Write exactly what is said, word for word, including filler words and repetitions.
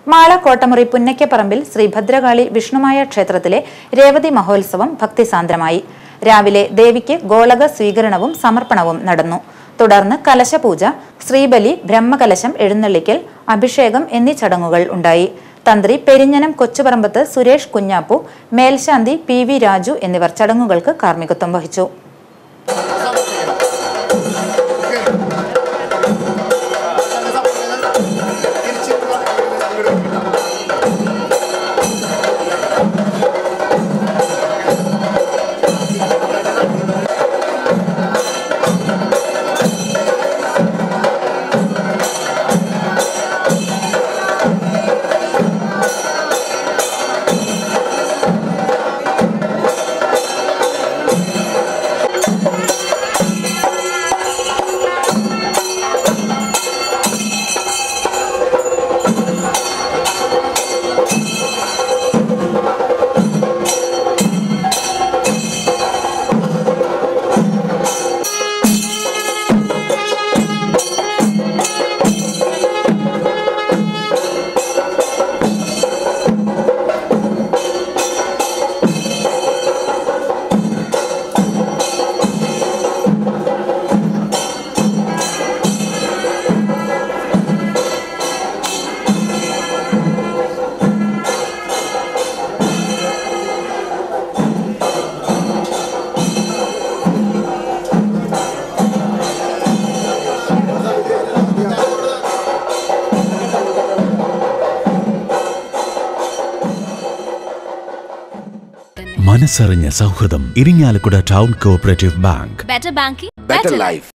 മാള കോട്ടമുറി പുന്നയ്ക്കപ്പറമ്പിൽ ശ്രീ ഭദ്രകാളി വിഷ്ണുമായ ക്ഷേത്രത്തിലെ രേവതി മഹോത്സവം ഭക്തിസാന്ദ്രമായി. രാവിലെ ദേവിക്ക് ഗോളക സ്വീകരണവും സമർപ്പണവും നടന്നു. തുടർന്ന് കലശപൂജ, ശ്രീബലി, ബ്രഹ്മകലശം എഴുന്നള്ളിക്കൽ, അഭിഷേകം എന്നീ ചടങ്ങുകൾ ഉണ്ടായി. തന്ത്രി പെരിഞ്ഞനം കൊച്ചുപറമ്പത്ത് സുരേഷ് കുഞ്ഞാപ്പു, മേൽശാന്തി പി വി രാജു എന്നിവർ ചടങ്ങുകൾക്ക് കാർമ്മികത്വം വഹിച്ചു. മനസ്സറിഞ്ഞ സൗഹൃദം. Irinjalakuda town cooperative bank. Better banking, better life.